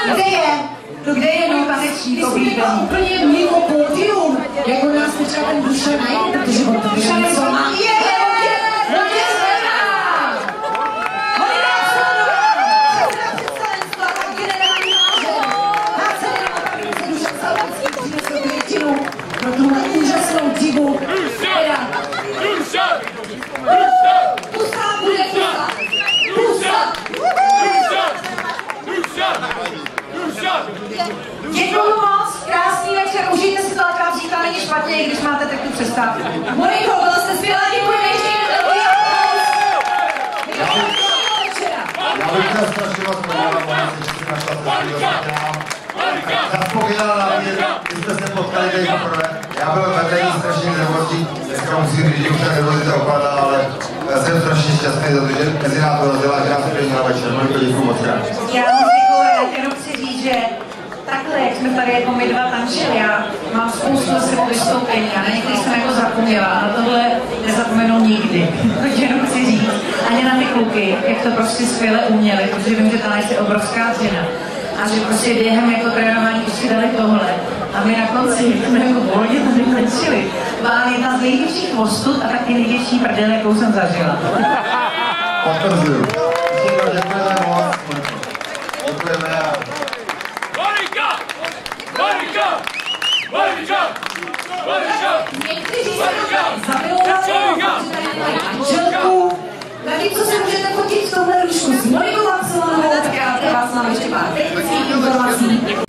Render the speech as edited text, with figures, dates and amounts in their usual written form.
Kde je no tanečník oblíbený? Úplně mimo pódium, jako nás třeba ten Dušan najde, protože on to Dušan něco má. Pro tuhle úžasnou divu. Děkuju moc, krásný večer, užijte si to, a vzíká není špatně, i když máte tak tu přestávku. Moniko, byla jste skvělá, děkujeme ještě jednou. Já bych chtěl strašně moc poděkovat, že jste našla Zaspověděla na mě, když jsme se potkali tady poprvé. Já byl vedení strašně nervózní, dneska musím říct, že už ta nervozita opadá, ale já jsem strašně šťastný za to, že mezi nás dorazila, že nás přijímala večer. Moniko, děkuju moc krát. Já moc děkuju, já jenom chci říct, že takhle, jak jsme tady jako my dva tančili, já mám spoustu sebou vystoupení a na některých jsem jako zapomněla a tohle nezapomenu nikdy. To jenom chci říct. Ani na ty kluky, jak to prostě skvěle uměli, protože vím, že tanec je obrovská změna. A že prostě během jako trénování si dali tohle. A my na konci jsme jako volně tady tančili. Byla jedna z největších mostů a taky největší prdel, jakou jsem zažila. Potvrzuju. Děkujeme moc. Děkujeme. Monika! Monika! Monika! Monika! Někteří se zamilovali, manželku. Zatímco se můžete fotit v tomhle rušku s Monikou Maxovanovou, tak já vás mám ještě pár technických informací.